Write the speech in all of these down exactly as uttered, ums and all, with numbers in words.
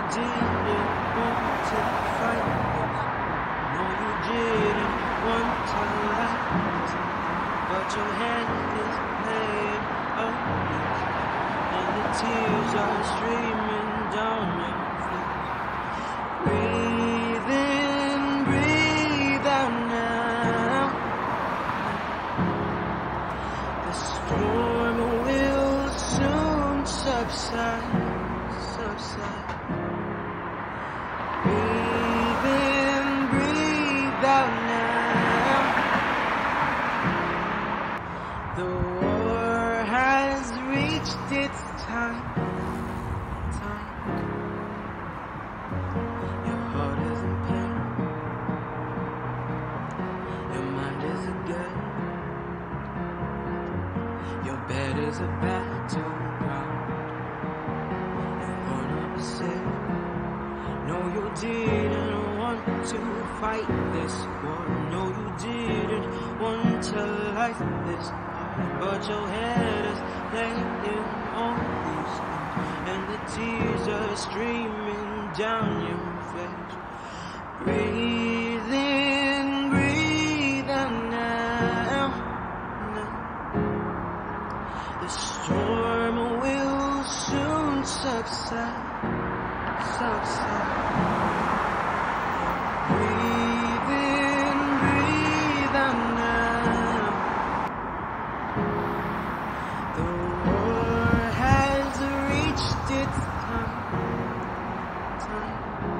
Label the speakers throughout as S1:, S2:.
S1: didn't want to fight this. No, you didn't want to like this. But your head is playing up this, and the tears are streaming down your face. Breathe in, breathe out now. The storm will soon subside, subside. Breathe in, breathe out now. The war has reached its time, time. Your heart is in pain, your mind is a game, your bed is a battleground. You wanna be safe. No, you didn't want to fight this war. No, you didn't want to light this hard. But your head is laying on these things, and the tears are streaming down your face. Breathe in, breathe out now, now. The storm will soon subside, subside. Breathe in, breathe out now. The war has reached its time, time.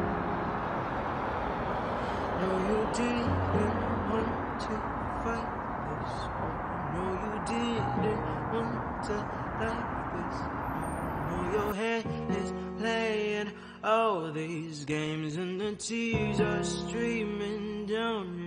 S1: No, you didn't want to fight this war. No, you didn't want to like this. No, your head is playing all these games, and the tears are streaming down